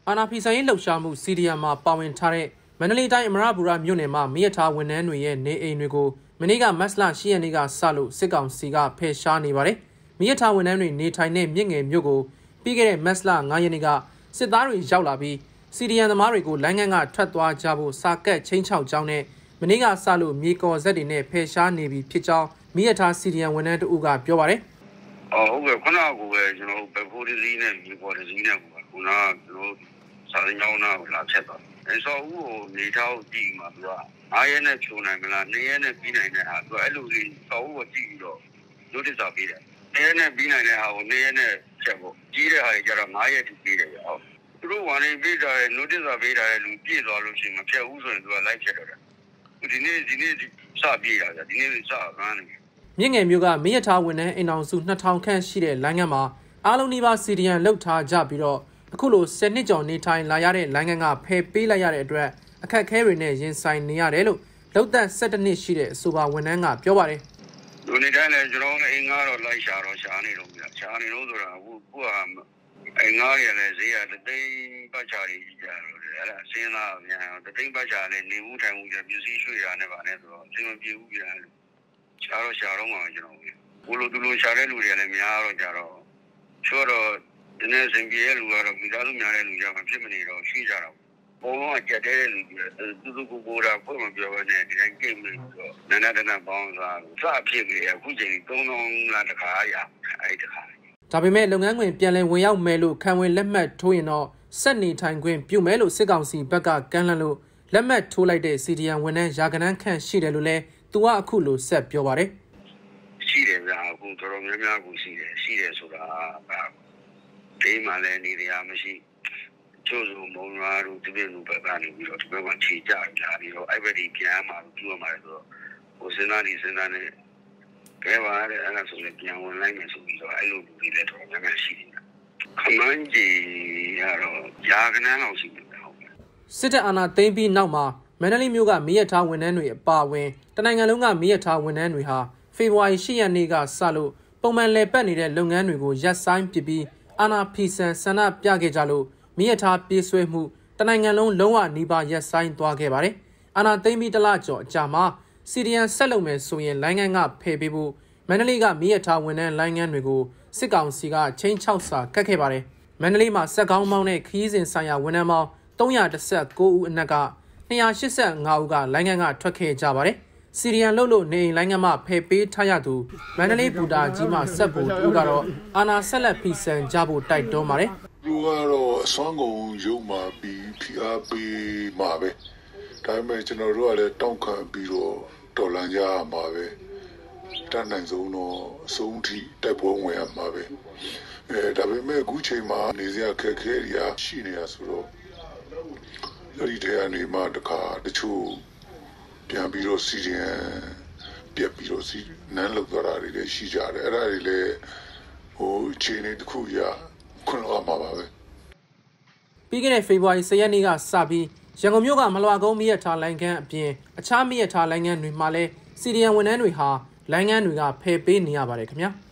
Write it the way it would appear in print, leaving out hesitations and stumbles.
အာနာဖီဆိုင်လှုပ်ရှားမှုစီဒီယမ်မှာပါဝင်ထားတဲ့မန္တလေးတိုင်းအမရပူရမြို့နယ်မှာမီးရထားဝန်ထမ်းတွေရဲ့နေအိမ်တွေကိုမနေ့ကမတ်လ10ရက်နေ့ကစလို့စစ်ကောင်စီကဖယ်ရှားနေပါတယ်။မီးရထားဝန်ထမ်းတွေနေထိုင်တဲ့မြင့်ငယ်မြို့ကိုပြီးခဲ့တဲ့မတ်လ9ရက်နေ့ကစစ်သားတွေရောက်လာပြီးစီဒီယမ်သမားတွေကိုလိုင်းငန်းကထွက်သွားကြဖို့စာကတ်ချင်းချောက်ကြောင်းနဲ့မနေ့ကစလို့မြေကော်ဆက်တွေနဲ့ဖယ်ရှားနေပြီဖြစ်ကြောင်းမီးရထားစီဒီယမ်ဝန်ထမ်းတဦးကပြောပါတယ်။ဟုတ်ကဲ့ခုနကပဲကျွန်တော်ဘက်ဖိုးဒီဇီးနဲ့မြေကော်ဒီဇီးနဲ့ခုနကကျွန်တော်စာရင်းကြောင်းနာကိုလာချက်သွား။အဲဆိုဦးကိုနေထောက်ကြည့်မှာသူက9ရက်နဲ့ဖြုံနိုင်မလား2ရက်နဲ့ပြီးနိုင်တဲ့ဟာသူကအဲ့လိုလေးစောဦးကိုကြည့်ပြီးတော့ notice စာပေးတယ်။2ရက်နဲ့ပြီးနိုင်တဲ့ဟာကို2ရက်နဲ့ချက်ဖို့ကြီးတဲ့ဟာတွေကျတော့9ရက်ထိပြီးတယ်ဟုတ်။သူတို့ဝန်ရင်းပေးထားတဲ့ notice စာပေးထားတဲ့လူပြည့်သွားလို့ရှိရင်မဖြတ်ဘူးဆိုရင်သူကလိုက်ချက်တော့တယ်။ဒီနေ့စပြေးတာကြာဒီနေ့စကန်းနေမြင့်ငယ်မျိုးကမီးရထားဝန်ထမ်းအိမ်အောင်စု2000ခန့်ရှိတဲ့လိုင်းငန်းမှာအားလုံးဒီပါစီဒီယမ်လှုပ်ထားကြပြီးတော့အခုလို10နှစ်ကျော်နေထိုင်လာရတဲ့လိုင်းငန်းကဖယ်ပေးလိုက်ရတဲ့အတွက်အခက်အခဲတွေနဲ့ရင်ဆိုင်နေရတယ်လို့လောက်သက်17နှစ်ရှိတဲ့အဆိုပါဝန်ထမ်းကပြောပါတယ်။လူနေတိုင်းလည်းကျွန်တော်အိမ်ငါတော့လိုက်ရှာနေတော့ဗျာရှာနေလို့ဆိုတာအခုကအိမ်ငါရလည်းဈေးရတသိန်းပတ်ချာကြီးကြာလို့အဲ့ဒါစဉ်းစားပြန်တသိန်းပတ်ချာလည်းနေမှုထိုင်မှုကြပစ္စည်းရွှေ့ရနဲ့ပါနဲ့ဆိုတော့အဆင်မပြေဘူးဗျာရှာတော့မှာကျွန်တော်ဘို့လိုသူလိုရှာတဲ့လူတွေလည်းများတော့ကြတော့ချို့တော့ဒီနေ့စင်ပြေလူကတော့မိသားစုများတဲ့လူကြမှာဖြစ်မနေတော့ရှိကြတော့ဘုံလုံးကကြက်တဲ့လူတွေသူကိုတာဖွင့်မပြောဘဲနဲ့ဒီတိုင်းကိတ်လို့ဆိုတော့နန္ဒနာပေါင်းစားစဖြစ်ပြီးအခုချိန်3000လားတခါရအဲ့တခါဒါပေမဲ့လုပ်ငန်းခွင်ပြန်လည်ဝင်ရောက်မယ်လို့ခံဝင်လက်မှတ်ထိုးရင်တော့ဆက်နေထိုင်ခွင့်ပြုမယ်လို့စစ်ကောင်စီဘက်ကကမ်းလှမ်းလို့လက်မှတ်ထိုးလိုက်တဲ့စီဒီယမ်ဝန်ထမ်းရာဂဏန်းခန့်ရှိတယ်လို့လည်းသူကအခုလိုဆက်ပြောပါတယ်ရှိတယ်ဗျာအခုတော်တော်များများကိုရှိတယ်ဆိုတာဒေးမှလည်းနေရမရှိကျိုးစုံမုံရွာတို့ဒီလိုဘက်ကနေပြီးတော့ဒီဘက်မှာခြေကြကြပြီးတော့အဲ့ဘက်ဒီပြန်မှာပြုရမှာဆိုတော့ဟိုစဉ်းစားနေကဲပါတဲ့အဲ့ဒါဆိုရင်ပြန်ဝင်လိုက်မယ်ဆိုပြီးတော့အဲ့လိုလူတွေလည်းတော်တော်များများရှိတယ်ခမန်းကြီးကတော့ယာကနန်းလောက်ရှိတယ်ဟုတ်ကဲ့စစ်တပ်အာဏာသိမ်းပြီးနောက်မှာမန္တလေးမြို့ကမီးရထားဝန်ထမ်းတွေအပါအဝင်တနိုင်ငံလုံးကမီးရထားဝန်ထမ်းတွေဟာဖေဖော်ဝါရီ10ရက်နေ့ကစလို့ပုံမှန်လည်ပတ်နေတဲ့လုပ်ငန်းတွေကိုရပ်ဆိုင်းပစ်ပြီးအာဏာဖီဆန်ဆန္ဒပြခဲ့ကြလို့မီးရထားပြေးဆွဲမှုတနိုင်ငံလုံးလုံးဝနီးပါးရပ်ဆိုင်းသွားခဲ့ပါတယ်။အာဏာသိမ်းပြီးတလကျော်အကြာမှာစီဒီယမ်ဆက်လုပ်မယ်ဆိုရင်လိုင်းငန်းကဖယ်ပေးဖို့မန္တလေးကမီးရထားဝန်ထမ်းလိုင်းငန်းတွေကိုစစ်ကောင်စီကချင်းချောက်စာကတ်ခဲ့ပါတယ်။မန္တလေးမှာစက်ကောင်းမောင်းတဲ့ခီးစဉ်ဆိုင်ရာဝန်ထမ်းပေါင်း319ဦးအနက်က285ဦးကလိုင်းငန်းကထွက်ခဲ့ကြပါတယ်။စီရီယန်လို့နေအိမ်လိုင်းငန်းမှာဖယ်ပေးထားရသူမန္တလေးဘူတာကြီးမှာဆက်ဖို့သူကတော့အာနာဆက်လက်ဖီဆန်ကြဖို့တိုက်တွန်းပါတယ်။သူကတော့အစွမ်းကုန်ရုံမှပြီးဖိအားပေးမှာပဲ။ဒါပေမဲ့ကျွန်တော်တို့ကလည်းတောင်းခံပြီးတော့တော်လန်ကြရမှာပဲ။တတ်နိုင်ဆုံးတော့အဆုံးထိတိုက်ပွဲဝင်ရမှာပဲ။ဒါပေမဲ့အခုချိန်မှာနေစရာခက်ခဲတွေရှိနေတာဆိုတော့အဲ့ဒီထဲကနေမှတခါတချို့ပြန်ပြီးတော့စီရင်ပြက်ပြီးတော့နန်းလောက်သွားတာတွေလည်းရှိကြတယ်အဲ့ဒါတွေလည်းဟိုအခြေအနေတစ်ခုရခွင့်လွှတ်မှာပါပဲပြီးခဲ့တဲ့ဖေဖော်ဝါရီ10ရက်နေ့ကစပြီးရန်ကုန်မြို့ကမလွာကုန်းမီးရထားလိုင်းခန်းအပြင်အခြားမီးရထားလိုင်းခန်းတွေမှာလည်းစီဒီယမ်ဝန်ထမ်းတွေဟာလိုင်းခန်းတွေကဖယ်ပေးနေရပါတယ်ခင်ဗျာ